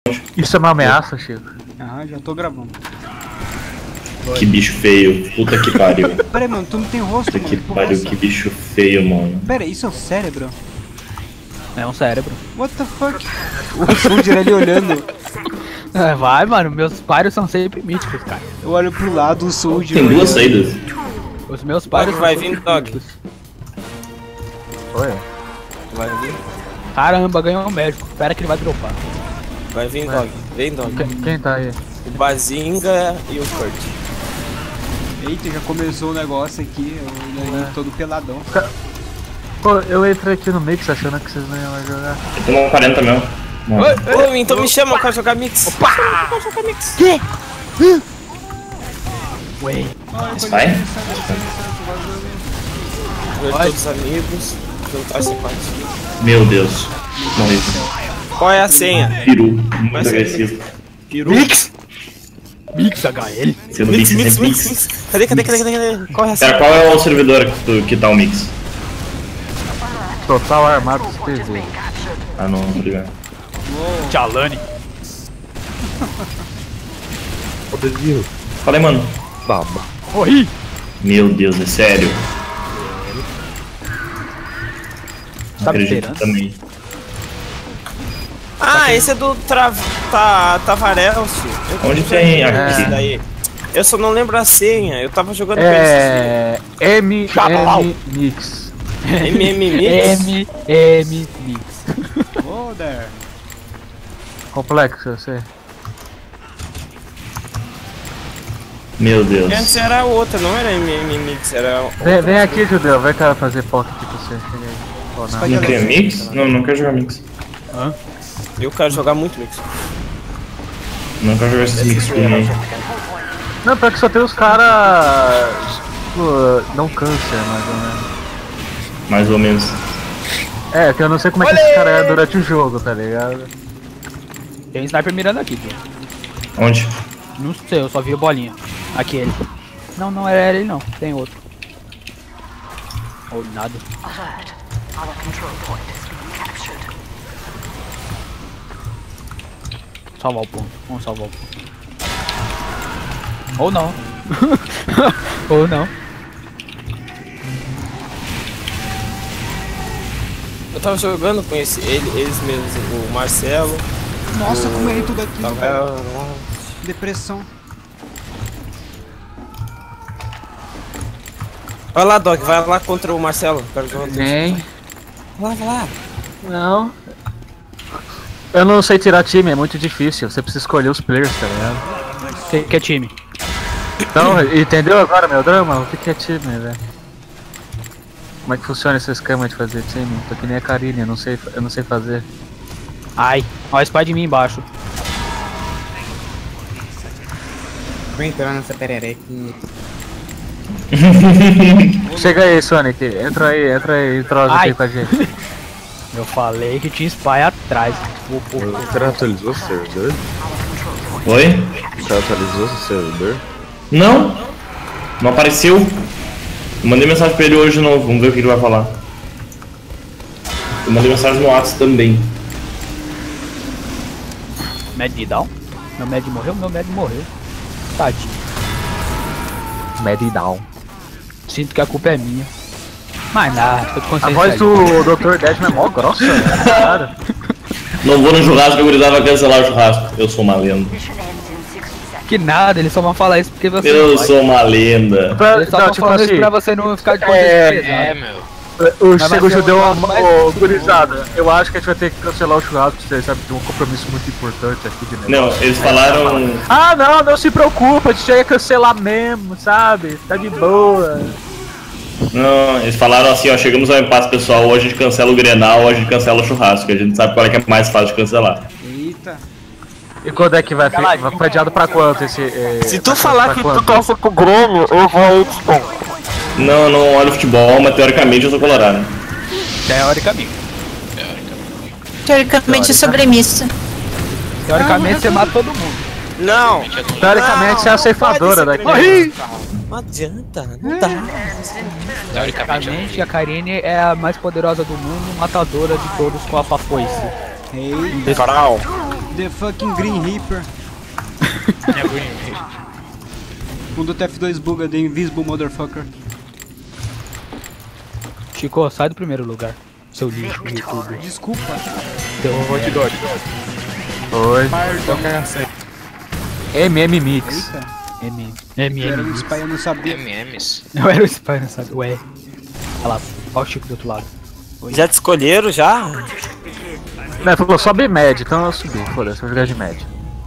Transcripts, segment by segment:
Isso é uma ameaça, Chico? Ah, já tô gravando. Que bicho feio. Puta que pariu. Pera aí, mano, tu não tem rosto, Puta mano. que porra é pariu, essa? que bicho feio, mano. Pera aí, isso é um cérebro? É um cérebro. What the fuck? O Soldier ali olhando. É, vai, mano. Meus páreos são sempre míticos, cara. Eu olho pro lado, o Soldier. Tem duas olhando. saídas. Os meus páreos Vai são vir, sempre Dog. míticos. Oi? Vai vir, Caramba, ganhou um médico. Espera que ele vai dropar. vai vir, Dog. Vem, Dog. Quem tá aí? O Bazinga e o Kurt. Eita, já começou o negócio aqui. Eu todo peladão. Pô, eu entrei aqui no mix achando que vocês não iam jogar. Eu tô no 40 mesmo. Mano. Ô, então me chama, eu quero jogar mix. Opa! Eu quero jogar mix. Ué. Spy? Ver todos os amigos. Juntar esse parte. Meu Deus. Morri. Qual é a senha? Peru. Muito agressivo. Peru? Mix HL. Sendo Mix, mix, mix, sempre mix, mix. Cadê? Qual é a Cara, senha? qual é o servidor que tá o mix? Total Armados TV. Ah, não, tô ligado. Tchalane. Fala aí, mano. Oi. Meu Deus, é sério. Tá me Acredito esperando? também. Ah, esse é do Tavarel, filho. Onde tem Esse aqui? daí. Eu só não lembro a senha. Eu tava jogando com esse. M Chaval. Mix. MM Mix. M Mix. Oh, there. Complexo, eu sei. Meu Deus. Antes era outra, não era MM Mix, era. Vem aqui, Judeu, vem cá fazer foto aqui pra você. Chega aí. Oh, não. Não quer mix? Não, não quero jogar mix. Eu quero jogar muito mix. Não quero jogar esses mix com ninguém. Não, pior que só tem os caras. Tipo, não câncer, mais ou menos. Mais ou menos. É, que eu não sei como é que esse cara é durante o jogo, tá ligado? Tem um sniper mirando aqui, pô. Onde? Não sei, eu só vi a bolinha. Aquele. Não, não era ele não. Tem outro. Ou nada. Salvar o ponto. Vamos salvar o ponto. Ou não. Ou não. Eu tava jogando com eles mesmos, o Marcelo. Nossa, como errei tudo aqui, velho. Tava. Depressão. Vai lá, Dog, vai lá contra o Marcelo. Quero jogar contra ele. Vem. Vai lá. Não. Eu não sei tirar time, é muito difícil. Você precisa escolher os players, tá ligado? Que é time? Então, entendeu agora meu drama? O que é time, velho? Como é que funciona esse esquema de fazer time? Tô que nem a Karine, eu não sei fazer. Ai, ó, spy de mim embaixo. Vou entrar nessa perereca. Chega aí, Sonic. Entra aí, entrosa Ai. aqui com a gente. Eu falei que tinha spy atrás. Você atualizou o servidor? Oi? Você atualizou o servidor? Não? Não apareceu? Eu mandei mensagem pra ele hoje de novo, vamos ver o que ele vai falar. Eu mandei mensagem no WhatsApp também. Mad down? Meu Mad morreu? Meu Mad morreu. Tadinho. Mad down. Sinto que a culpa é minha. Mas nada, tô com A consciência voz aí. do Dr. Deadman é mó grossa, né, cara. Não vou no churrasco, a gurizada vai cancelar o churrasco. Eu sou uma lenda. Que nada, eles só vão falar isso porque você Eu não vai. sou uma lenda. Eles só Não, estão tipo falando assim, isso pra você não ficar de consciência pesada. o vai Chego ser Judeu uma mais- gurizada. Eu acho que a gente vai ter que cancelar o churrasco, você sabe, tem um compromisso muito importante aqui de negócio. Não, eles falaram. Ah, não se preocupa, a gente já ia cancelar mesmo, sabe? Tá de boa. Não, eles falaram assim, ó, chegamos ao impasse pessoal, ou a gente cancela o Grenal, ou a gente cancela o churrasco. A gente sabe qual é que é mais fácil de cancelar. Eita. E quando é que vai foi adiado pra quanto esse... Se tu vai falar pra que quanto? tu torce pro Grêmio, eu vou Não, não olho futebol, mas teoricamente eu sou colorado. Teoricamente. Teoricamente eu sou gremista. Teoricamente você mata todo mundo. Não! Teoricamente você é a ceifadora daqui. Não adianta, não dá. Teoricamente a Karine é a mais poderosa do mundo, matadora de todos com a sua foice. Eita. Caralho. The fucking Green Reaper. Quando o TF2 buga, The Invisible Motherfucker. Chico, sai do primeiro lugar. Seu lixo do YouTube. Desculpa. Oi. Pardon. MM Mix. Eita, era um spy, eu não sabia. MMs. Eu era o Spy, não sabe? Ué. Olha lá, olha o Chico do outro lado. Já te escolheram, já? Não, falou sobe Med, então eu subi. Foda-se, vou jogar de Med.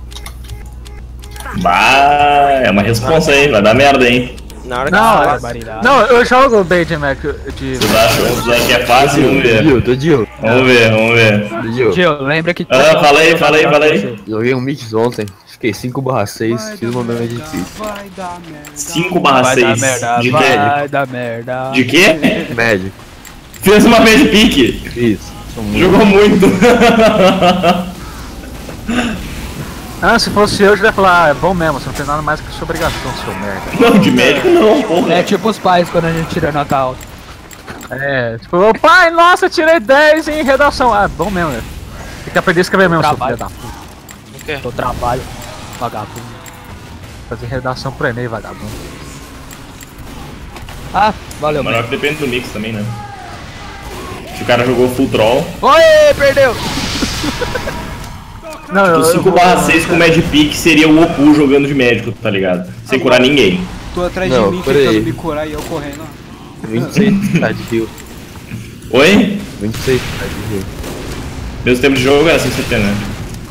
Bah, é uma responsa, hein? Vai dar merda, hein? Na hora que Não, fala, barbaridade. Não, eu jogo bem de Mac. De... Vocês acham que é fácil? Vamos ver. Dio. Vamos ver. Dio. Gil, lembra que... Fala aí. Joguei um mix ontem. Fiquei 5/6, fiz uma média de pique. Vai dar merda. 5/6. De quê? Vai dar merda. De quê? Médio. Fez uma vez de pique. Isso. Jogou muito. Ah, se fosse eu já ia falar, é bom mesmo, você não tem nada mais que sua obrigação, seu merda. Não, de médico não, porra. É tipo os pais quando a gente tira nota alta. É, tipo, ô pai, nossa, eu tirei 10 em redação. Ah, bom mesmo, né? Fica perdido escrever mesmo, seu filho Trabalho. da puta. O quê? Eu trabalho, vagabundo. Fazer redação pro Enem, vagabundo. Ah, valeu, Mas mano. que depende do mix também, né? Se o cara jogou full troll. Oi, perdeu! Não, O 5/6 com Mad Pick seria o Opu jogando de médico, tá ligado? Sem curar ninguém. Tô atrás Não, de mim peraí. tentando me curar e eu correndo. 26 tá de rio. Oi? 26 tá de rio. Mesmo tempo de jogo era 170, né?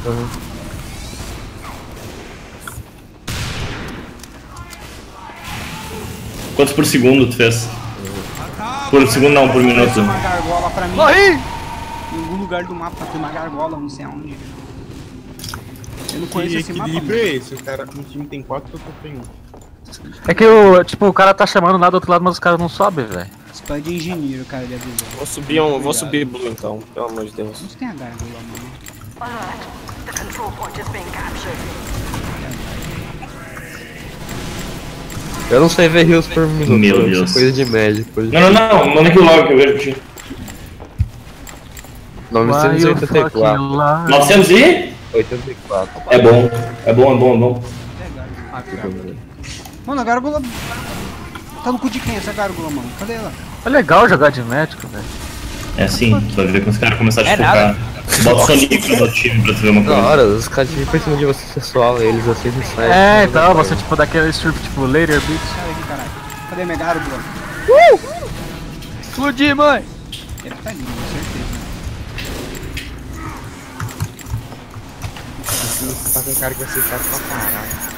Quantos por segundo tu fez? Por segundo não, por minuto. Apareceu uma gargola pra mim. Morri! Em algum lugar do mapa tem uma gargola, não sei aonde. Eu não conheço Que esse mapa. equilíbrio é esse? O cara no time tem 4 eu tenho 1. É que o, tipo, o cara tá chamando lá do outro lado, mas os caras não sobem, velho. Spy de engenheiro, cara, ele avisou. Vou subir blue então, pelo amor de Deus. Onde tem a gargola, mano? Eu não sei ver rios por minuto. Meu isso é Deus. coisa de médico. Coisa de... Não, manda aqui logo que eu vejo. 984. 900 e? 84. É bom. Mano, a gárgula... Tá no cu de quem essa gárgula, mano? Cadê ela? É legal jogar de médico, velho. É sim, tu vai ver quando os caras começarem a É focar. Bota o Sonic no time pra tu ver uma Da coisa. hora, os caras ficam por cima de você sexual, eles assim não saem. É, então, você tipo daquele strip tipo Later Beats. Sai daqui, caralho. Cadê minha gárgula? Explodi, mãe! Ele tá ali, com certeza. Tá com cara que vai ser chato pra caralho.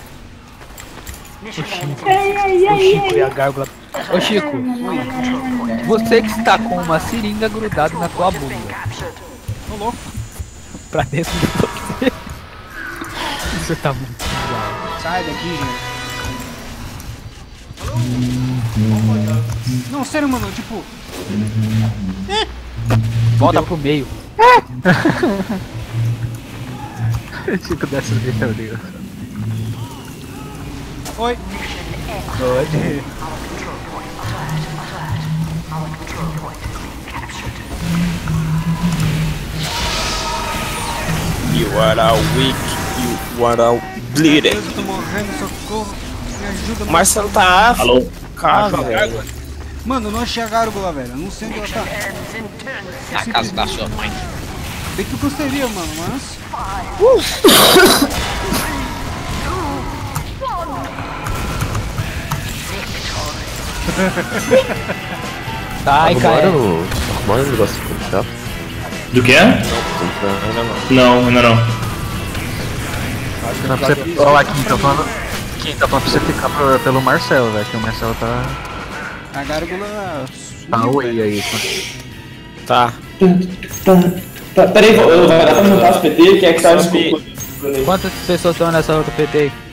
O Chico e a gárgula. Ô Chico, você que está com uma seringa grudada na tua bunda. Tô louco. Pra dentro de você. Você tá muito bizarro. Sai daqui, gente. Não, sério, mano, tipo... Volta pro meio. Chico dessas de meu Deus. Oi. Pode. You are a weak, you are a bleeding. Eu tô morrendo, socorro. Me ajuda, mano. Marcelo tá afo. Alô? Cara, velho. Mano, eu não achei a gárgula, velho. Eu não sei onde ela tá. Na casa da sua mãe. Bem que eu gostaria, mano, mas... Ai, cara. Arrumaram um negócio de puxar. Do que? Não, ainda não. Não, pra você... Ó, aqui, tá falando pra você ficar pelo Marcelo, velho, que o Marcelo tá... A gárgula... Tá oi aí, Tá. Peraí, vai dar pra juntar os PT? Quem é que tá Sobe. Quantas pessoas estão nessa outra PT aí?